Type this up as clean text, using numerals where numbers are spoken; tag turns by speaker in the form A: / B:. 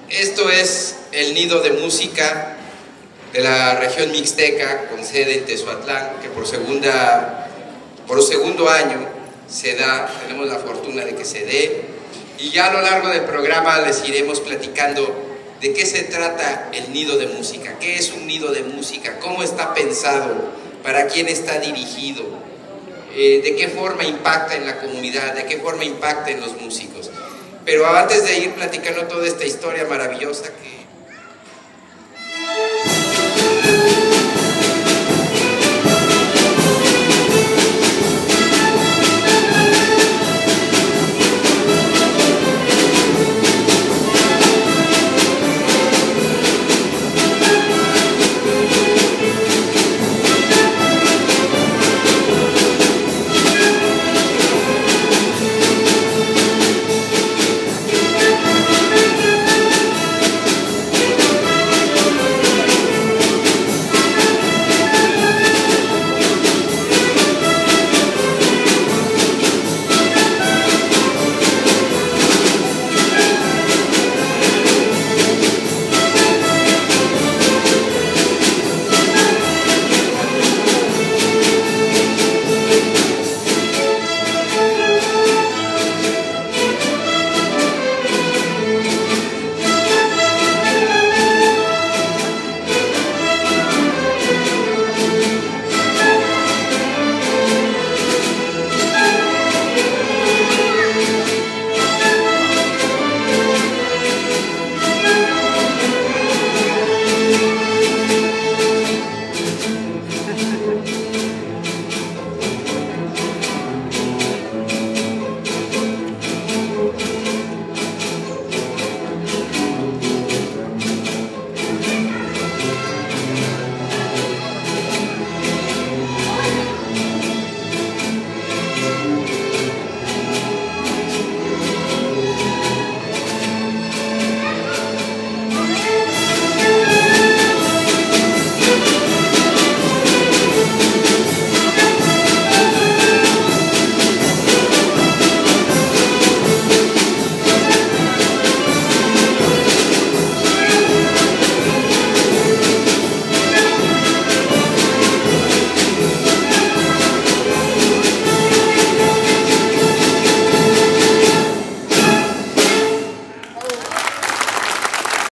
A: Esto es el nido de música de la región mixteca, con sede en Tezoatlán, que por segundo año se da, tenemos la fortuna de que se dé, y ya a lo largo del programa les iremos platicando de qué se trata el nido de música, qué es un nido de música, cómo está pensado, para quién está dirigido, de qué forma impacta en la comunidad, de qué forma impacta en los músicos. Pero antes de ir platicando toda esta historia maravillosa que